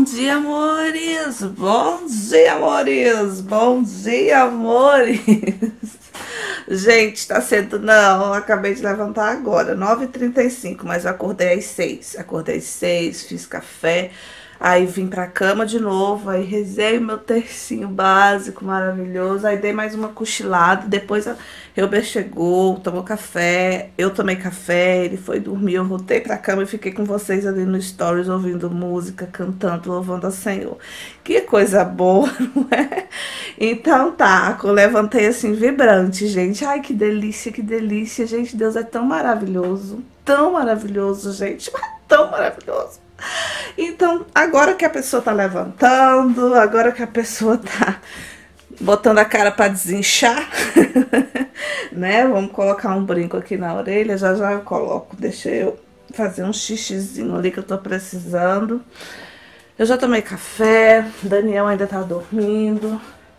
dia, amores! Bom dia, amores! Bom dia, amores! Gente, tá cedo não, eu acabei de levantar agora, 9h35, mas eu acordei às 6. Acordei às 6, fiz café, aí vim pra cama de novo, aí rezei o meu tercinho básico maravilhoso, aí dei mais uma cochilada, depois a Reuber chegou, tomou café, eu tomei café, ele foi dormir, eu voltei pra cama e fiquei com vocês ali no Stories, ouvindo música, cantando, louvando ao Senhor. Que coisa boa, não é? Então tá, eu levantei assim vibrante, gente. Ai, que delícia, gente. Deus é tão maravilhoso, gente, tão maravilhoso. Então, agora que a pessoa tá levantando, agora que a pessoa tá botando a cara pra desinchar, né? Vamos colocar um brinco aqui na orelha, já já eu coloco. Deixa eu fazer um xixizinho ali que eu tô precisando. Eu já tomei café, Daniel ainda tá dormindo.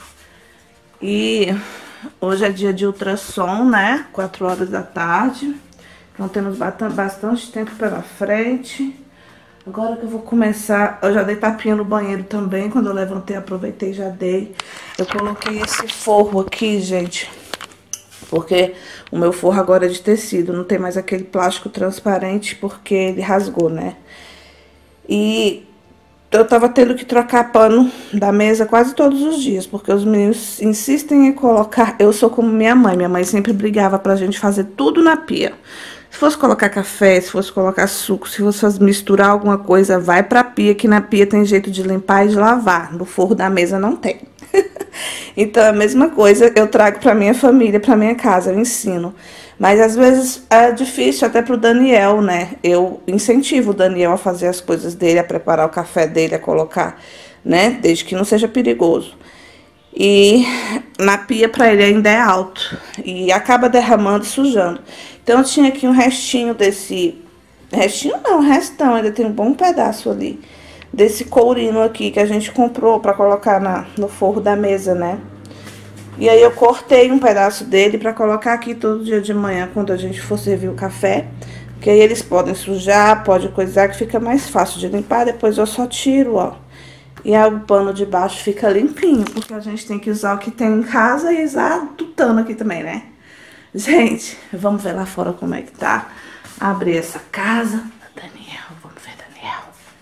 E hoje é dia de ultrassom, né? 4 horas da tarde. Então temos bastante tempo pela frente. Agora que eu vou começar, eu já dei tapinha no banheiro também. Quando eu levantei, aproveitei e já dei. Eu coloquei esse forro aqui, gente, porque o meu forro agora é de tecido. Não tem mais aquele plástico transparente porque ele rasgou, né? E eu tava tendo que trocar pano da mesa quase todos os dias, porque os meninos insistem em colocar... Eu sou como minha mãe sempre brigava pra gente fazer tudo na pia. Se fosse colocar café, se fosse colocar suco, se fosse misturar alguma coisa, vai pra pia, que na pia tem jeito de limpar e de lavar. No forro da mesa não tem. Então, a mesma coisa eu trago pra minha família, pra minha casa, eu ensino. Mas, às vezes, é difícil até pro Daniel, né? Eu incentivo o Daniel a fazer as coisas dele, a preparar o café dele, a colocar, né? Desde que não seja perigoso. E na pia pra ele ainda é alto. E acaba derramando e sujando. Então, eu tinha aqui um restinho desse... Restinho não, restão, ainda tem um bom pedaço ali. Desse courino aqui que a gente comprou pra colocar no forro da mesa, né? E aí eu cortei um pedaço dele pra colocar aqui todo dia de manhã, quando a gente for servir o café. Porque aí eles podem sujar, pode coisar, que fica mais fácil de limpar. Depois eu só tiro, ó. E aí o pano de baixo fica limpinho, porque a gente tem que usar o que tem em casa e usar tutano aqui também, né? Gente, vamos ver lá fora como é que tá. Abrir essa casa. Daniel, vamos ver Daniel.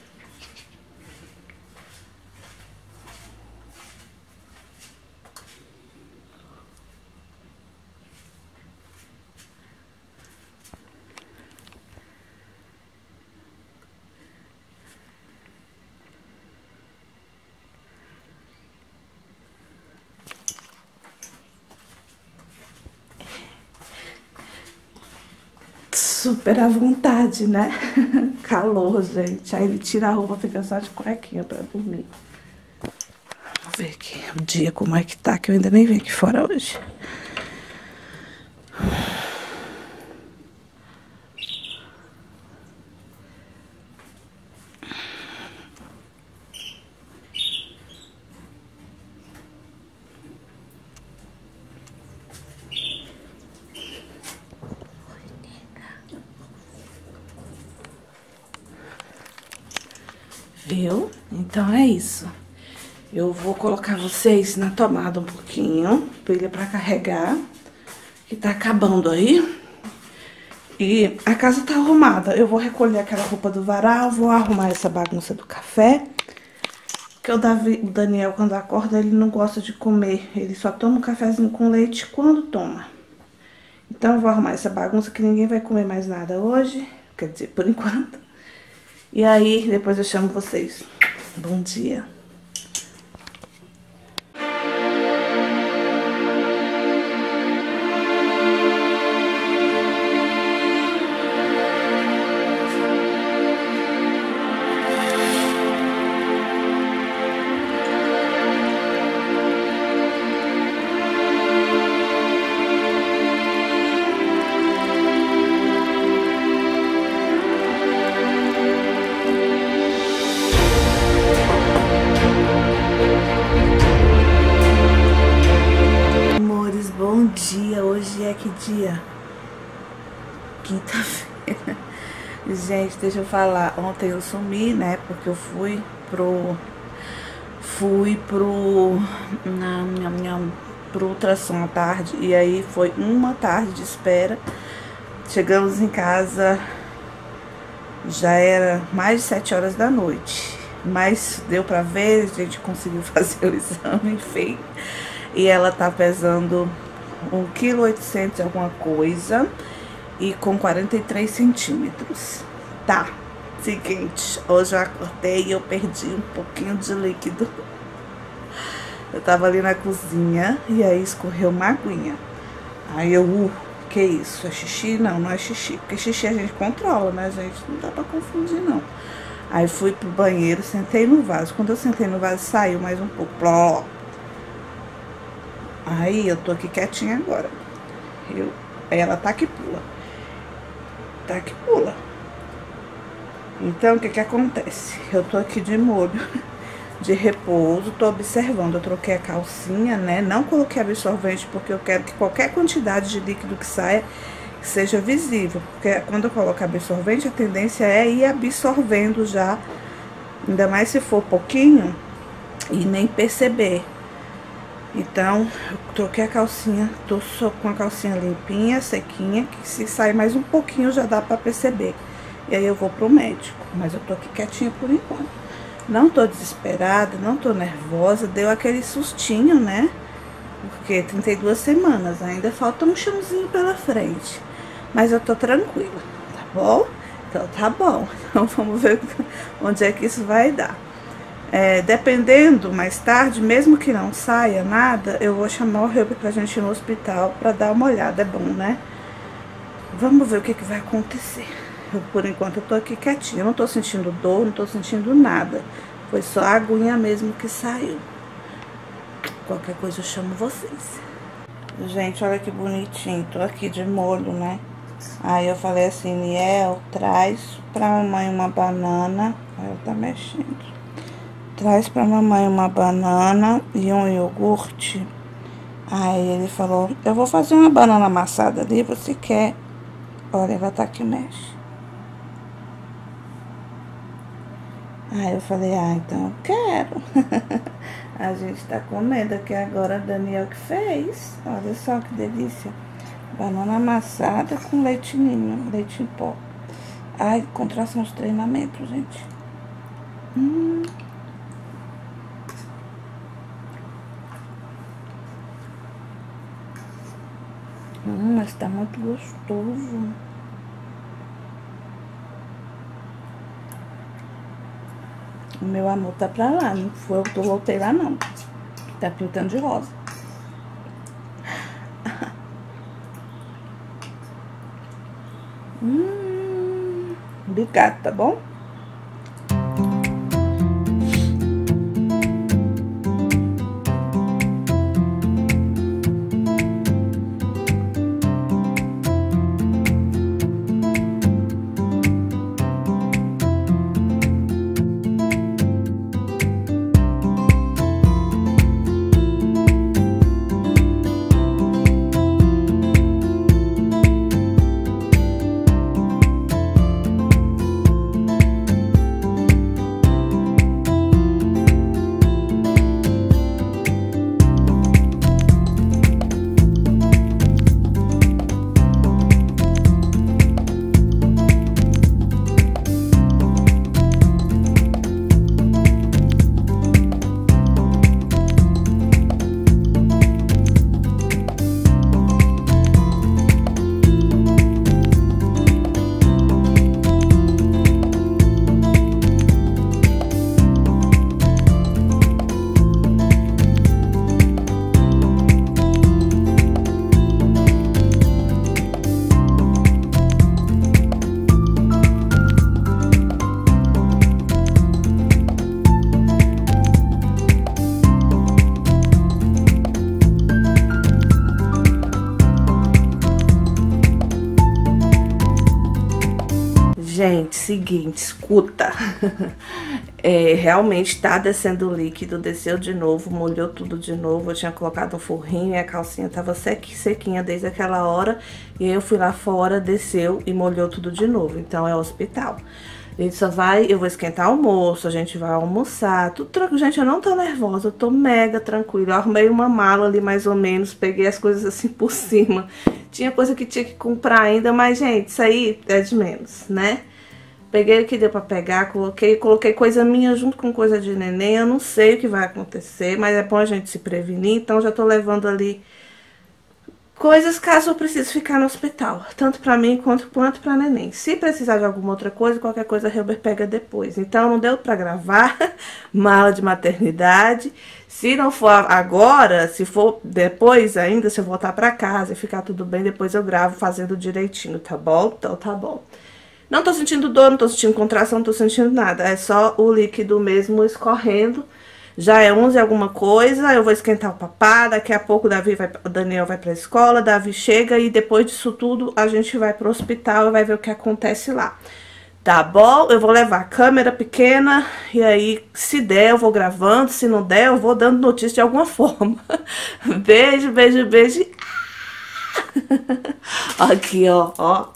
Super à vontade, né? Calor, gente. Aí ele tira a roupa, fica só de cuequinha pra dormir. Vamos ver aqui o dia como é que tá, que eu ainda nem vim aqui fora hoje. Viu? Então é isso. Eu vou colocar vocês na tomada um pouquinho, pilha pra carregar, que tá acabando aí. E a casa tá arrumada. Eu vou recolher aquela roupa do varal, vou arrumar essa bagunça do café. Que o Daniel, quando acorda, ele não gosta de comer. Ele só toma um cafezinho com leite quando toma. Então eu vou arrumar essa bagunça que ninguém vai comer mais nada hoje. Quer dizer, por enquanto. E aí, depois eu chamo vocês. Bom dia. Bom dia, hoje é que dia? Quinta-feira. Gente, deixa eu falar, ontem eu sumi, né, porque eu fui pro ultrassom à tarde. E aí foi uma tarde de espera. Chegamos em casa, já era mais de 7 horas da noite. Mas deu pra ver, a gente conseguiu fazer o exame, enfim. E ela tá pesando 1,8 kg alguma coisa e com 43 centímetros. Tá, seguinte, hoje eu acordei e eu perdi um pouquinho de líquido. Eu tava ali na cozinha e aí escorreu uma aguinha. Aí eu, que isso? É xixi? Não, não é xixi. Porque xixi a gente controla, né, gente? Não dá pra confundir, não. Aí fui pro banheiro, sentei no vaso. Quando eu sentei no vaso, saiu mais um pouco. Pló. Aí eu tô aqui quietinha agora. Aí ela tá que pula. Tá que pula. Então, o que que acontece? Eu tô aqui de molho, de repouso, tô observando. Eu troquei a calcinha, né? Não coloquei absorvente porque eu quero que qualquer quantidade de líquido que saia seja visível. Porque quando eu coloco absorvente, a tendência é ir absorvendo já. Ainda mais se for pouquinho e nem perceber. Então, eu troquei a calcinha, tô só com a calcinha limpinha, sequinha, que se sair mais um pouquinho já dá pra perceber. E aí eu vou pro médico, mas eu tô aqui quietinha por enquanto. Não tô desesperada, não tô nervosa, deu aquele sustinho, né? Porque 32 semanas, ainda falta um chãozinho pela frente. Mas eu tô tranquila, tá bom? Então tá bom, então vamos ver onde é que isso vai dar. Dependendo, mais tarde, mesmo que não saia nada, eu vou chamar o Reuben pra gente ir no hospital pra dar uma olhada, é bom, né? Vamos ver o que que vai acontecer. Por enquanto eu tô aqui quietinha, eu não tô sentindo dor, não tô sentindo nada. Foi só a aguinha mesmo que saiu. Qualquer coisa eu chamo vocês. Gente, olha que bonitinho, tô aqui de molho, né? Aí eu falei assim, Niel, traz pra mamãe uma banana. Aí ela tá mexendo. Traz pra mamãe uma banana e um iogurte. Aí ele falou, eu vou fazer uma banana amassada ali, você quer? Olha, ela tá que mexe. Aí eu falei, então eu quero. A gente tá comendo aqui agora, Daniel que fez. Olha só que delícia. Banana amassada com leite ninho, leite em pó. Ai, contração de treinamento, gente. Mas tá muito gostoso. O meu amor tá pra lá, não foi eu que voltei lá não. Tá pintando de rosa. Obrigada, tá bom? Gente, seguinte, escuta. Realmente tá descendo líquido, desceu de novo, molhou tudo de novo. Eu tinha colocado um forrinho e a calcinha tava sequinha desde aquela hora. E aí eu fui lá fora, desceu e molhou tudo de novo. Então é hospital. A gente só vai, eu vou esquentar almoço, a gente vai almoçar, tudo tranquilo. Gente, eu não tô nervosa, eu tô mega tranquila. Eu arrumei uma mala ali mais ou menos, peguei as coisas assim por cima. Tinha coisa que tinha que comprar ainda, mas gente, isso aí é de menos, né? Peguei o que deu pra pegar, coloquei coisa minha junto com coisa de neném. Eu não sei o que vai acontecer, mas é bom a gente se prevenir, então já tô levando ali coisas caso eu precise ficar no hospital, tanto pra mim quanto pra neném. Se precisar de alguma outra coisa, qualquer coisa a Hilber pega depois. Então não deu pra gravar mala de maternidade. Se não for agora, se for depois ainda, se eu voltar pra casa e ficar tudo bem, depois eu gravo fazendo direitinho, tá bom? Então tá bom. Não tô sentindo dor, não tô sentindo contração, não tô sentindo nada. É só o líquido mesmo escorrendo. Já é 11 alguma coisa, eu vou esquentar o papá, daqui a pouco o Daniel vai pra escola, Davi chega e depois disso tudo a gente vai pro hospital e vai ver o que acontece lá. Tá bom? Eu vou levar a câmera pequena e aí, se der, eu vou gravando, se não der, eu vou dando notícia de alguma forma. Beijo, beijo, beijo. Aqui, ó.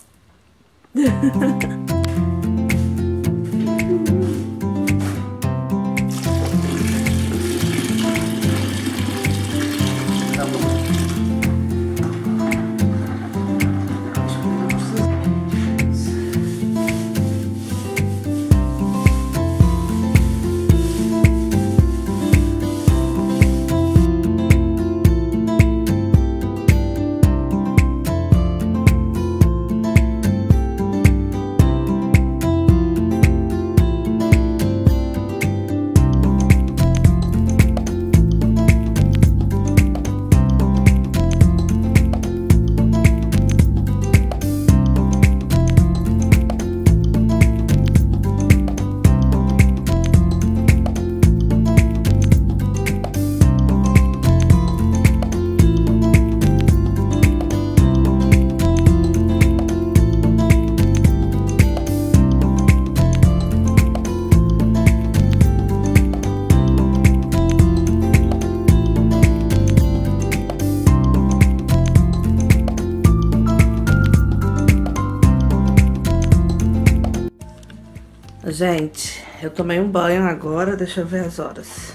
Gente, eu tomei um banho agora, deixa eu ver as horas.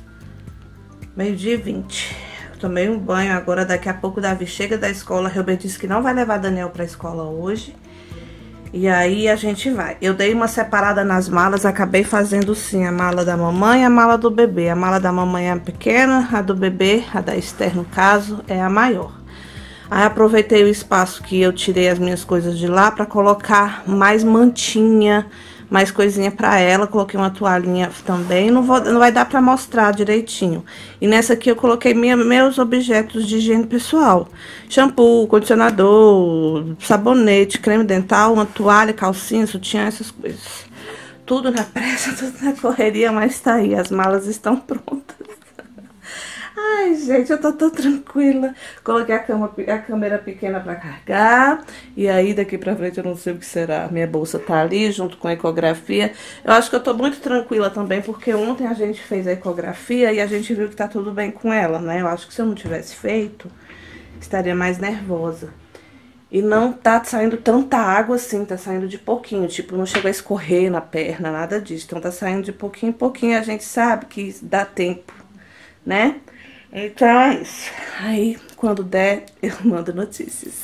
12h20. Eu tomei um banho agora, daqui a pouco o Davi chega da escola. Hilber disse que não vai levar Daniel pra escola hoje. E aí a gente vai. Eu dei uma separada nas malas, acabei fazendo sim a mala da mamãe e a mala do bebê. A mala da mamãe é a pequena, a do bebê, a da Esther no caso, é a maior. Aí aproveitei o espaço que eu tirei as minhas coisas de lá pra colocar mais mantinha, mais coisinha pra ela. Coloquei uma toalhinha também, não vai dar pra mostrar direitinho. E nessa aqui eu coloquei meus objetos de higiene pessoal. Shampoo, condicionador, sabonete, creme dental, uma toalha, calcinha, sutiã, essas coisas. Tudo na pressa, tudo na correria, mas tá aí, as malas estão prontas. Ai, gente, eu tô tão tranquila. Coloquei a câmera pequena pra carregar. E aí, daqui pra frente, eu não sei o que será. Minha bolsa tá ali, junto com a ecografia. Eu acho que eu tô muito tranquila também, porque ontem a gente fez a ecografia e a gente viu que tá tudo bem com ela, né? Eu acho que se eu não tivesse feito, estaria mais nervosa. E não tá saindo tanta água assim, tá saindo de pouquinho. Tipo, não chegou a escorrer na perna, nada disso. Então, tá saindo de pouquinho em pouquinho. A gente sabe que dá tempo, né? Então é isso. Aí, quando der, eu mando notícias.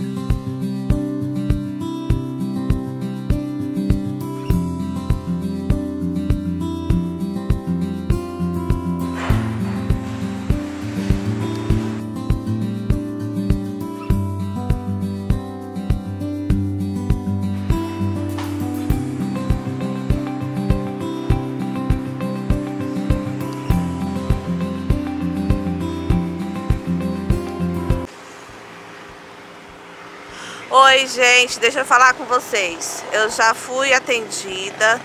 Oi, gente, deixa eu falar com vocês. Eu já fui atendida,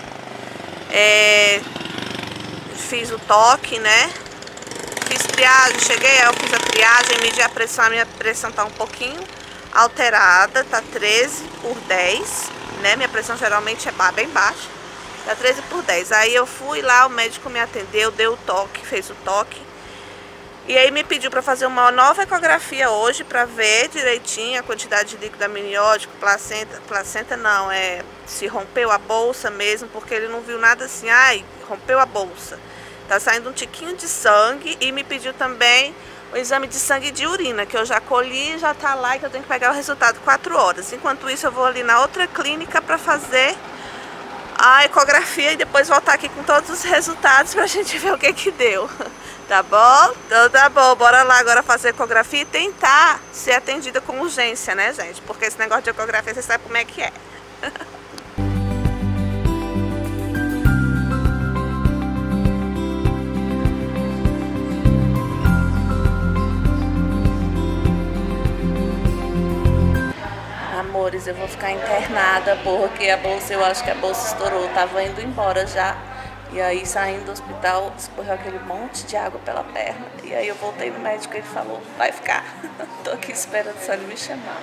fiz o toque, né? Fiz triagem, cheguei, eu fiz a triagem, medi a pressão, a minha pressão tá um pouquinho alterada, tá 13/10, né? Minha pressão geralmente é bem baixa, tá 13/10. Aí eu fui lá, o médico me atendeu, deu o toque, fez o toque. E aí me pediu para fazer uma nova ecografia hoje para ver direitinho a quantidade de líquido amniótico, placenta não, se rompeu a bolsa mesmo, porque ele não viu nada assim, ai, rompeu a bolsa. Tá saindo um tiquinho de sangue e me pediu também o exame de sangue e de urina, que eu já colhi, já tá lá e que eu tenho que pegar o resultado 4 horas. Enquanto isso eu vou ali na outra clínica para fazer a ecografia e depois voltar aqui com todos os resultados pra gente ver o que que deu. Tá bom? Então tá bom, bora lá agora fazer ecografia e tentar ser atendida com urgência, né, gente? Porque esse negócio de ecografia, você sabe como é que é. Amores, eu vou ficar internada porque a bolsa, eu acho que a bolsa estourou, tava indo embora já. E aí, saindo do hospital, escorreu aquele monte de água pela perna. E aí eu voltei no médico e ele falou, vai ficar. Tô aqui esperando só ele me chamar.